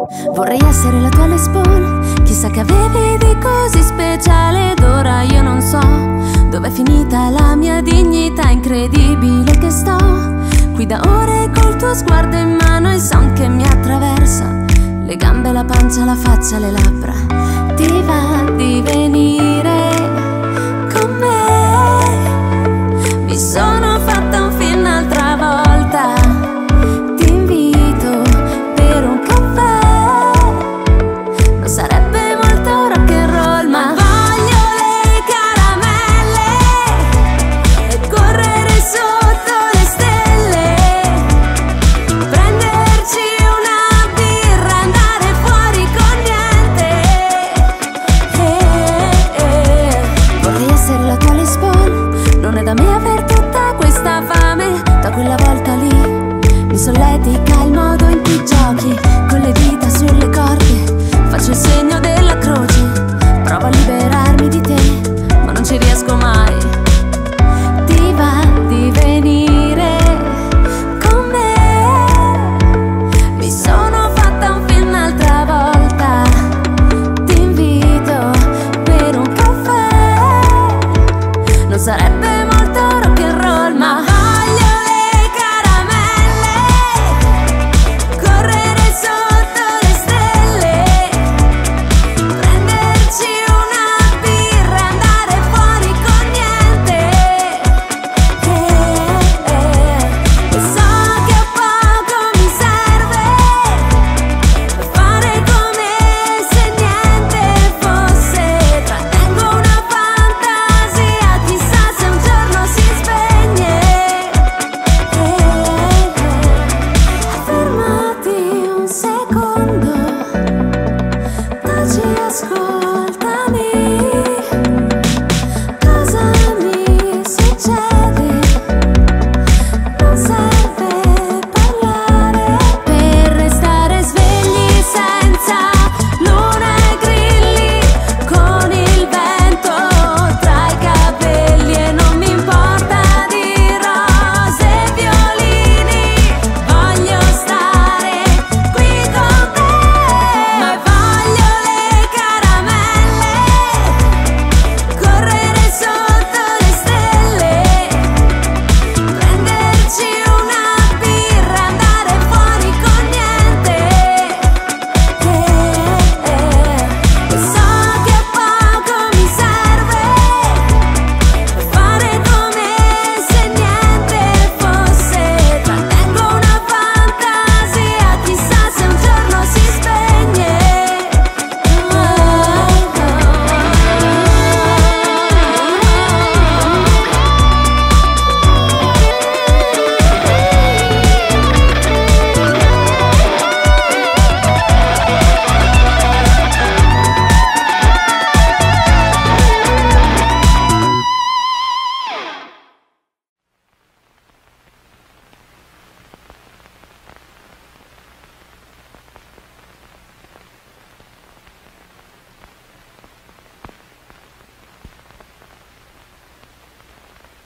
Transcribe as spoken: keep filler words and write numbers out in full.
Vorrei essere la tua Les Paul, chissà che avevi di così speciale. Ed ora io non so dov'è finita la mia dignità. Incredibile che sto qui da ore col tuo sguardo in mano, il sound che mi attraversa le gambe, la pancia, la faccia, le labbra. Ti va di venire